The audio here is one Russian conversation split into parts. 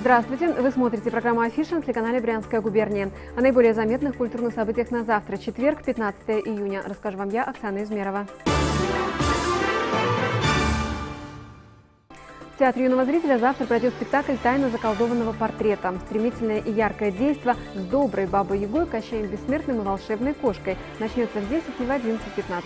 Здравствуйте! Вы смотрите программу «Афиша» на телеканале «Брянская губерния». О наиболее заметных культурных событиях на завтра, четверг, 15 июня. Расскажу вам я, Оксана Измерова. В Театре юного зрителя завтра пройдет спектакль «Тайна заколдованного портрета». Стремительное и яркое действо с доброй бабой-ягой, Кощеем Бессмертным и волшебной кошкой начнется здесь и в 11:15.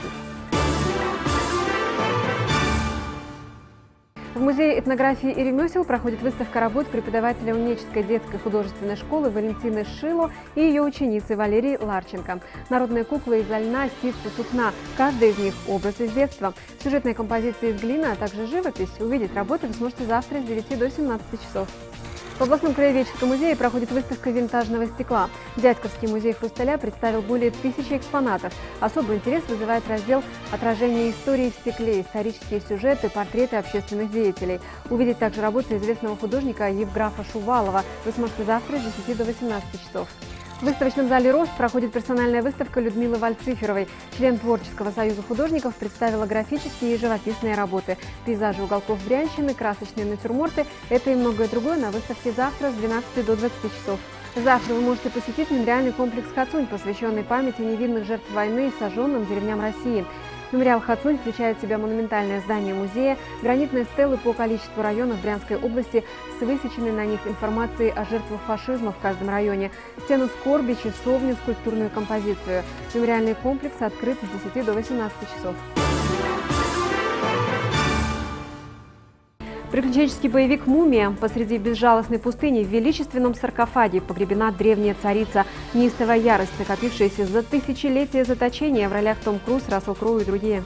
В Музее этнографии и ремесел проходит выставка работ преподавателя Унеческой детской художественной школы Валентины Шило и ее ученицы Валерии Ларченко. Народные куклы из льна, ситца, сукна. Каждая из них – образ из детства. Сюжетные композиции из глины, а также живопись. Увидеть работы вы сможете завтра с 9 до 17 часов. В областном краеведческом музее проходит выставка винтажного стекла. Дядьковский музей хрусталя представил более 1000 экспонатов. Особый интерес вызывает раздел «Отражение истории в стекле», исторические сюжеты, портреты общественных деятелей. Увидеть также работы известного художника Евграфа Шувалова вы сможете завтра с 10 до 18 часов. В выставочном зале «Рост» проходит персональная выставка Людмилы Вальциферовой. Член Творческого союза художников представила графические и живописные работы. Пейзажи уголков Брянщины, красочные натюрморты – это и многое другое на выставке завтра с 12 до 20 часов. Завтра вы можете посетить мемориальный комплекс «Хацунь», посвященный памяти невинных жертв войны и сожженным деревням России. Мемориал «Хацунь» включает в себя монументальное здание музея, гранитные стелы по количеству районов Брянской области с высеченной на них информацией о жертвах фашизма в каждом районе, стену скорби, часовню, скульптурную композицию. Мемориальный комплекс открыт с 10 до 18 часов. Приключенческий боевик «Мумия». Посреди безжалостной пустыни в величественном саркофаге погребена древняя царица. Неистовая ярость, накопившаяся за тысячелетия заточения, в ролях Том Круз, Рассел Кроу и другие.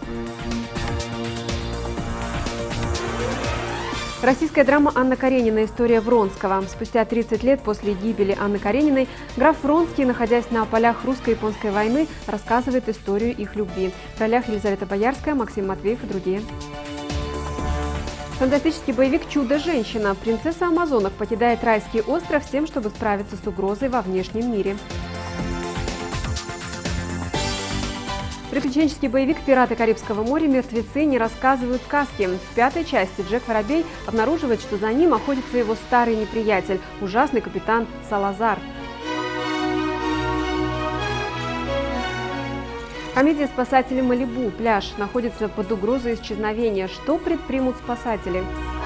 Российская драма «Анна Каренина. История Вронского». Спустя 30 лет после гибели Анны Карениной граф Вронский, находясь на полях русско-японской войны, рассказывает историю их любви. В ролях Елизавета Боярская, Максим Матвеев и другие. Фантастический боевик «Чудо-женщина». Принцесса Амазонок покидает райский остров с тем, чтобы справиться с угрозой во внешнем мире. Приключенческий боевик «Пираты Карибского моря. Мертвецы не рассказывают сказки». В 5-й части Джек Воробей обнаруживает, что за ним охотится его старый неприятель – ужасный капитан Салазар. Комедия «Спасатели Малибу». Пляж находится под угрозой исчезновения. Что предпримут спасатели?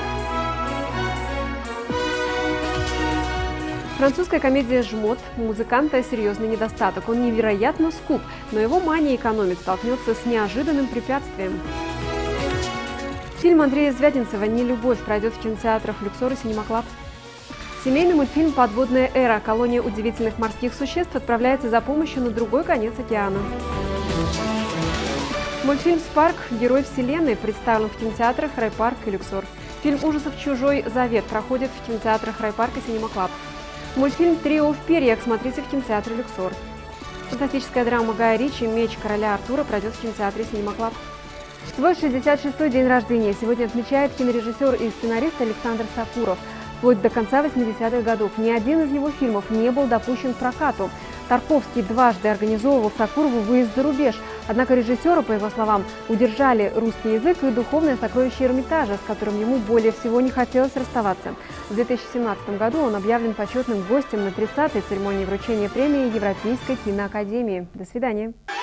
Французская комедия «Жмот». У музыканта серьезный недостаток. Он невероятно скуп, но его мания экономить столкнется с неожиданным препятствием. Фильм Андрея Звягинцева «Нелюбовь» пройдет в кинотеатрах «Люксор» и «Синема Клаб». Семейный мультфильм «Подводная эра». Колония удивительных морских существ отправляется за помощью на другой конец океана. Мультфильм «Спарк. Герой вселенной» представлен в кинотеатрах «Райпарк» и «Люксор». Фильм ужасов «Чужой завет» проходит в кинотеатрах «Райпарк» и «Синема Клаб». Мультфильм «Трио в перьях» смотрите в кинотеатре «Люксор». Фантастическая драма Гая Ричи «Меч короля Артура» пройдет в кинотеатре «Синема Клаб». Свой 66-й день рождения сегодня отмечает кинорежиссер и сценарист Александр Сакуров. Вплоть до конца 80-х годов ни один из его фильмов не был допущен к прокату. Тарковский дважды организовывал Сакурову выезд за рубеж. Однако режиссера, по его словам, удержали русский язык и духовное сокровище Эрмитажа, с которым ему более всего не хотелось расставаться. В 2017 году он объявлен почетным гостем на 30-й церемонии вручения премии Европейской киноакадемии. До свидания.